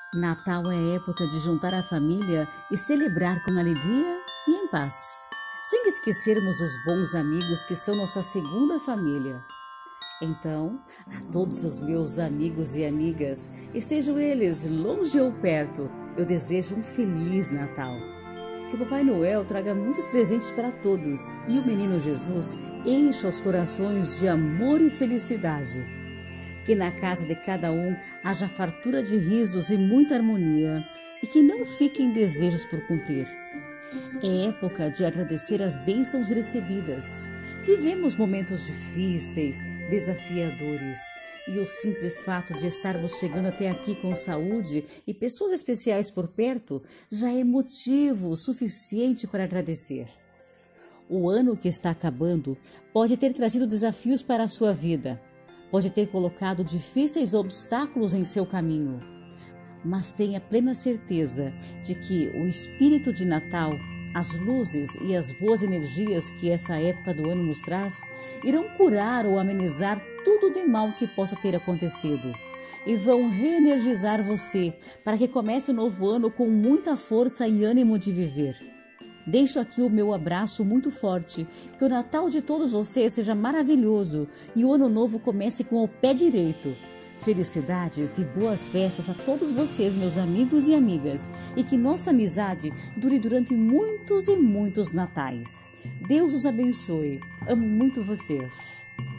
Natal é época de juntar a família e celebrar com alegria e em paz, sem esquecermos os bons amigos que são nossa segunda família. Então, a todos os meus amigos e amigas, estejam eles longe ou perto, eu desejo um Feliz Natal. Que o Papai Noel traga muitos presentes para todos e o Menino Jesus encha os corações de amor e felicidade. Que na casa de cada um haja fartura de risos e muita harmonia, e que não fiquem desejos por cumprir. É época de agradecer as bênçãos recebidas. Vivemos momentos difíceis, desafiadores, e o simples fato de estarmos chegando até aqui com saúde e pessoas especiais por perto já é motivo suficiente para agradecer. O ano que está acabando pode ter trazido desafios para a sua vida. Pode ter colocado difíceis obstáculos em seu caminho, mas tenha plena certeza de que o espírito de Natal, as luzes e as boas energias que essa época do ano nos traz, irão curar ou amenizar tudo de mal que possa ter acontecido e vão reenergizar você para que comece o novo ano com muita força e ânimo de viver. Deixo aqui o meu abraço muito forte, que o Natal de todos vocês seja maravilhoso e o Ano Novo comece com o pé direito. Felicidades e boas festas a todos vocês, meus amigos e amigas, e que nossa amizade dure durante muitos e muitos natais. Deus os abençoe. Amo muito vocês.